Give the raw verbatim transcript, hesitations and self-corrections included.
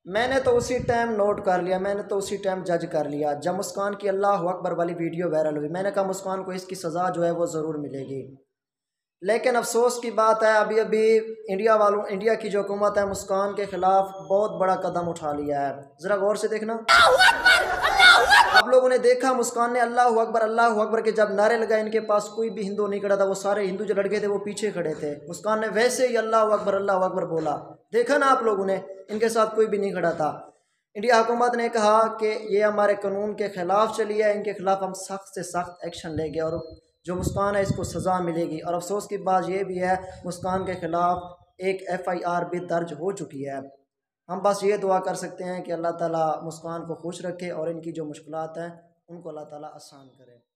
मैंने तो उसी टाइम नोट कर लिया, मैंने तो उसी टाइम जज कर लिया जब मुस्कान की अल्लाह अकबर वाली वीडियो वायरल हुई। मैंने कहा मुस्कान को इसकी सज़ा जो है वो ज़रूर मिलेगी। लेकिन अफसोस की बात है अभी अभी इंडिया वालों इंडिया की जो हुकूमत है मुस्कान के ख़िलाफ़ बहुत बड़ा कदम उठा लिया है। ज़रा गौर से देखना। आप लोगों ने देखा मुस्कान ने अल्लाह अकबर अल्लाह अकबर के जब नारे लगाए, इनके पास कोई भी हिंदू नहीं खड़ा था, वो सारे हिंदू जो लड़के थे वो पीछे खड़े थे। मुस्कान ने वैसे ही अल्लाह अकबर अल्लाह अकबर बोला, देखा ना आप लोगों ने, इनके साथ कोई भी नहीं खड़ा था। इंडिया हुकूमत ने कहा कि ये हमारे कानून के ख़िलाफ़ चली है, इनके ख़िलाफ़ हम सख्त से सख्त एक्शन लेंगे और जो मुस्कान है इसको सज़ा मिलेगी। और अफसोस की बात यह भी है मुस्कान के ख़िलाफ़ एक एफ़ आई आर भी दर्ज हो चुकी है। हम बस ये दुआ कर सकते हैं कि अल्लाह ताला मुस्कान को खुश रखे और इनकी जो मुश्किलात हैं उनको अल्लाह ताला आसान करे।